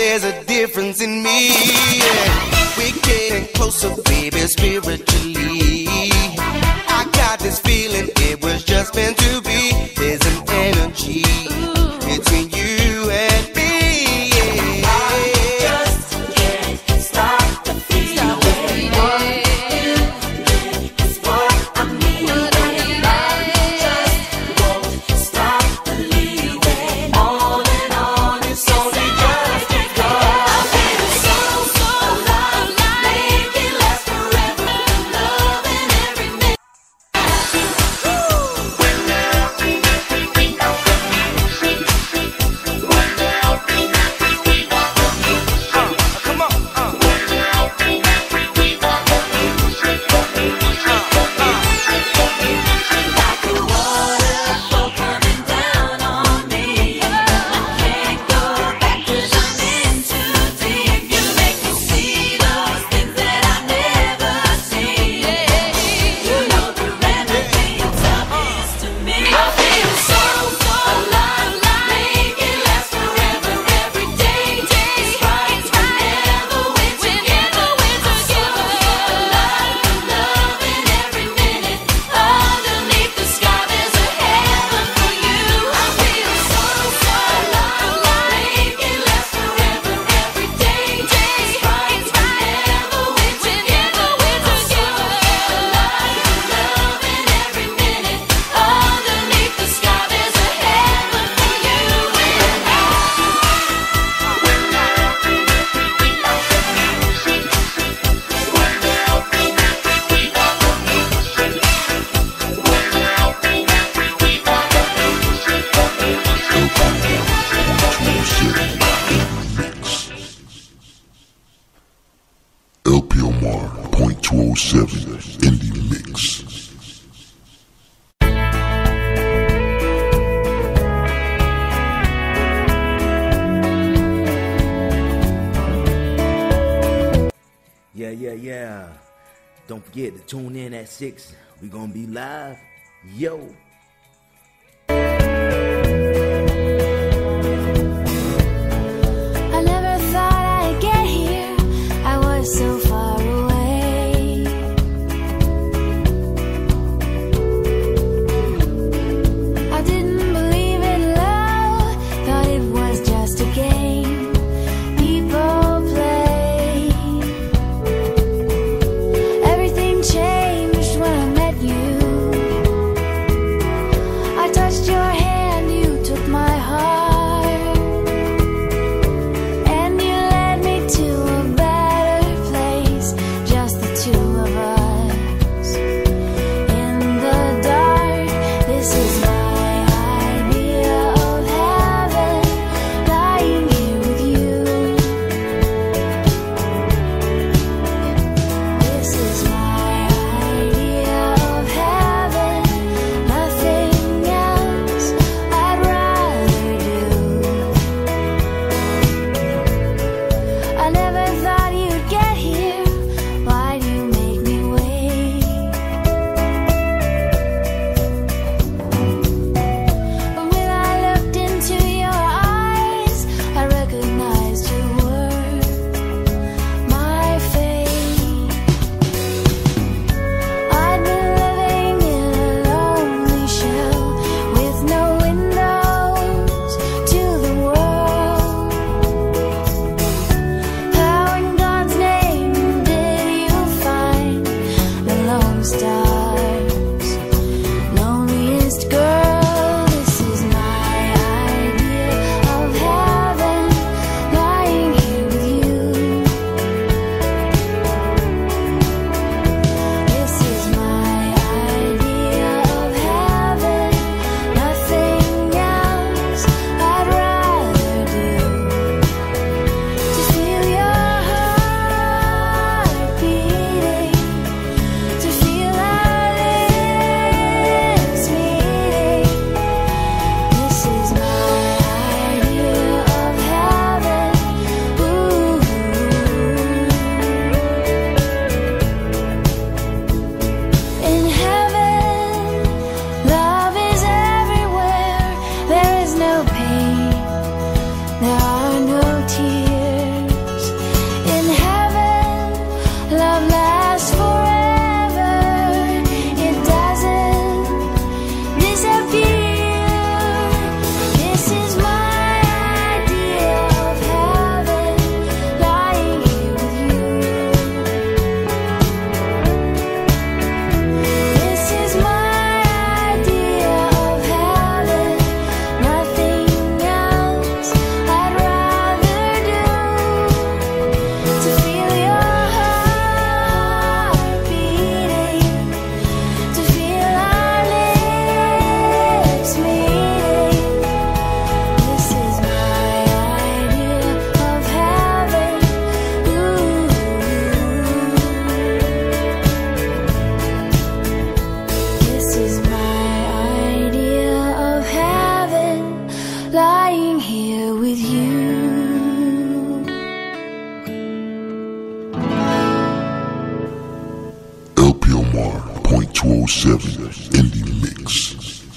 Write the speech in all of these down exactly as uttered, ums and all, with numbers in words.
there's a difference in me. Yeah. We're getting closer, baby, spiritually. I got this feeling it was just meant to be. There's an energy between you and me. Yeah. I just can't stop the feeling. It's what I need. I just won't stop believing. On and on, it's only just because I feel so, so alive. Make it last forever. Love in every minute. Like a waterfall coming down on me. I can't go back 'cause I'm in too deep. You make me see those things that I never seen. You know the remedy of love is to me. I feel so, so alive. Make it last forever, every day. It's right whenever we're together. So alive, love in every minute. Underneath the sky, there's a heaven for you. I feel so, so alive. Make it last forever, every day. It's right whenever we're together. So alive, love in every minute. Underneath the sky, there's a heaven for you and I. L P O M R point two oh seven in the mix. Yeah, yeah, yeah. Don't forget to tune in at six. We gonna be live. Yo. I never thought I'd get here. I was so far away. I didn't believe in love. Thought it was just a game people play. Everything changed when I met you. two oh seven Indie Mix.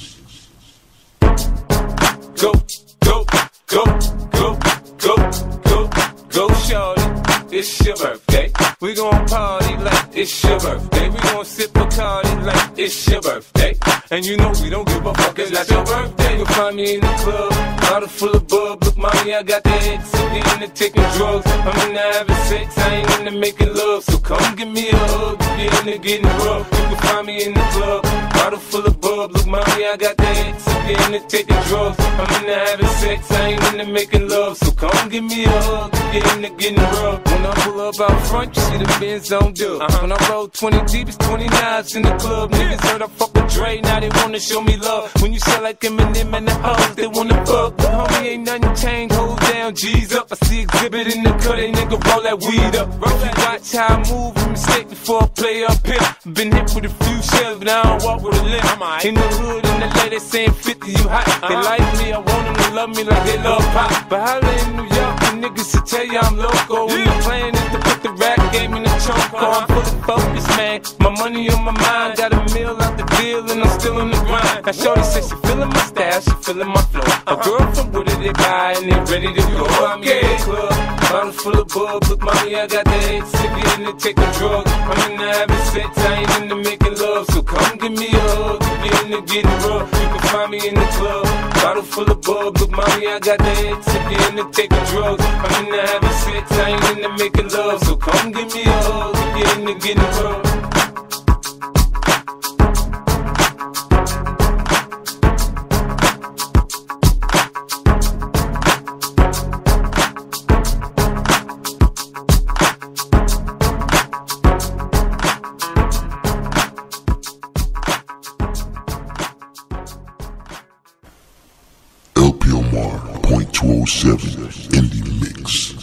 Go, go, go, go, go, go, go, shorty. It's your birthday. We gon' party like it's your birthday. We gon' sip Bacardi like it's your birthday. And you know we don't give a fuck, it's not your birthday. You'll find me in the club, bottle full of bub. Look, mommy, I got the head sick, into taking drugs. I'm into having sex, I ain't into making love. So come give me a hug, if you're into getting rough. You can find me in the club, bottle full of bub. Look, mommy, I got the head sick, into taking drugs. I'm into having sex, I ain't into making love. So come give me a hug, if you're into getting rough. When I pull up out front, you see the Benz on dub. Uh-huh. When I roll twenty deep, it's twenty-nines in the club. Niggas heard I fuck with Dre, now they wanna show me love. When you sell like Eminem and the hoes, they wanna fuck. But homie, ain't nothing changed, hold down, G's up. I see exhibit in the cut, they nigga roll that weed up. Roll that, watch how I move, a mistake before I play up here. Been hit with a few shells, but I don't walk with a limp. In the hood, in the lady saying fifty, you hot. Uh-huh. They like me, I want them to love me like they love pop. But holla in New York, the niggas to tell you I'm loco. Yeah. And the plan is to put the rap game in the choke. I'm fully focused, man. My money on my mind, got a meal out the deal, and I'm still in the grind. Now shorty says she feeling my style, she feeling my flow. A girl from Wooded, they buy and they ready to go. I'm in the club, bottle full of bub. Look, mommy, I got the head sick, into taking drugs. I'm into having sex, I ain't into making love. So come give me a hug, if you're into getting rough. You can find me in the club, bottle full of bub. Look, mommy, I got the head sick, into taking drugs. I'm into having sex, I ain't into making love. So come give me a hug, if you're into getting rough. L P M R point two oh seven Indie Mix.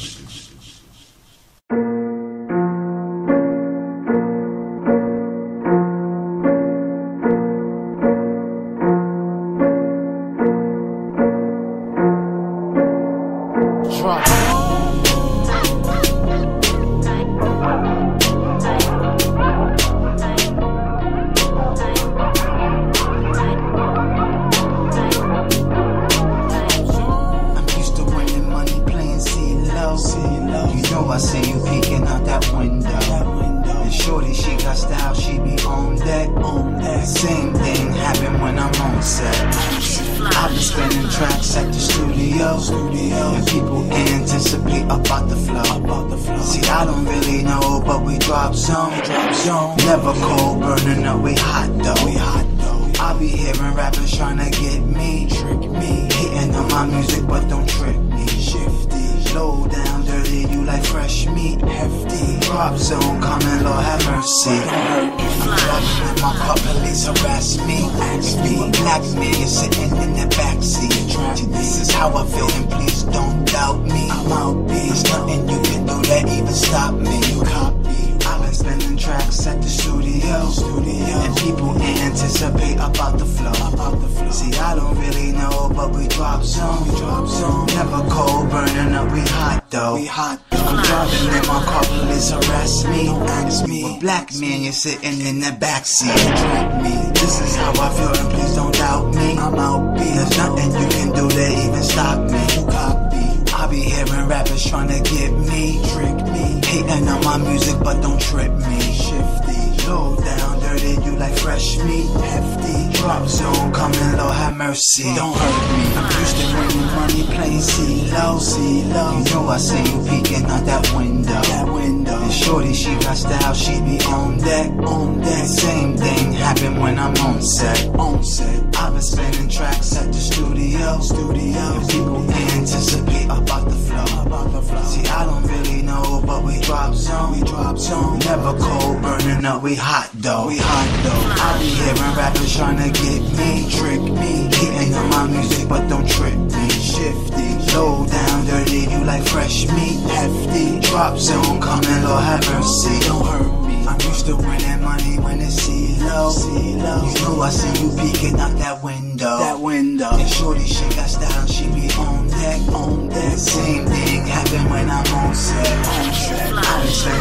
Never cold, burning up, we hot though. We hot though. I be hearing rappers tryna get me, trick me, hitting on my music, but don't trick me. Shifty, low down, dirty, you like fresh meat, hefty. Drop zone, coming, Lord have mercy. I'm driving in my car, police harass me, ask me. Black man sitting in the backseat. This is how I feel, and please don't doubt me. I'm out, there's nothing you can do that even stop me. You copy. I've been spinning tracks at the studio, studio, and people anticipate about the flow. About the flow. See, I don't really know, but we drop zone, we drop zone. Never cold, burning up, we hot though. We hot though. I'm driving in my car, police harass me, ask me. Black man, you're sitting in the backseat, track me. This is how I feel, and please don't doubt me. I'm out, B. There's nothing you can do to even stop me. You copy. I be hearing rappers tryna get me, trick me, hating on my music, but don't trip me. Shifty, low down, dirty, you like fresh meat, hefty. Drop zone, coming, Lord have mercy, don't hurt me. I'm used to winning money, playing C-Lo, C-Lo. You know I see you peeking out that window, that window. And shorty, she got style, she be on deck, on deck. Same thing happen when I'm on set, on set. I've been spinning tracks at the studio, studio. And people anticipate about the flow, about the flow. See, I don't really know, but we drop zone, we drop zone. Never cold, burning up, we hot though, we hot though. I be hearing rappers tryna get me, trick me, hitting on my music, but don't trip me. Shifty, low down, dirty, you like fresh meat, hefty. Drop zone, coming, Lord have mercy, don't hurt me. I'm used to winning money when it's C-Lo, C-Lo. You know I see you peeking out that window, that window. And shorty, she got style, she be on deck, on deck. Same thing happen when I'm on set, on set. I've been spinning tracks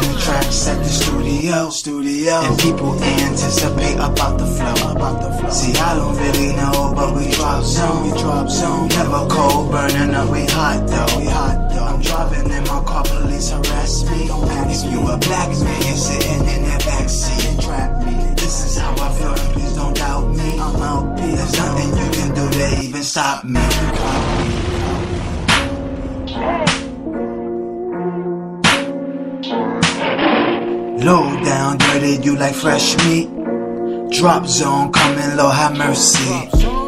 tracks at the studio, studio, and people anticipate about the flow, about the flow. See, I don't really know, but we drop zone, we drop zone. Never cold burning up, we hot though, we hot though. I'm driving in my car, police harass me. If you a black man, you're sitting in that backseat and trap me. This is how I feel, please don't doubt me. I'm out, there's nothing you can do to even stop me. Low down, dirty, you like fresh meat. Drop zone, coming low, have mercy.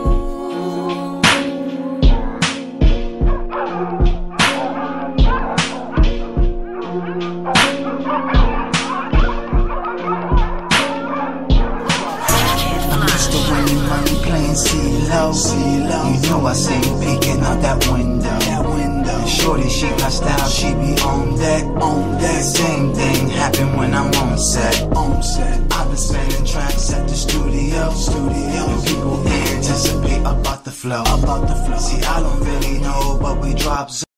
C-Lo, C-Lo. You know I see you peeking out that window, that window. Shorty, she got style, she be on deck, on deck. Same thing happen when I'm on set, on set. I've been spending tracks at the studio, studio. And people anticipate about the flow, about the flow. See, I don't really know, but we drop.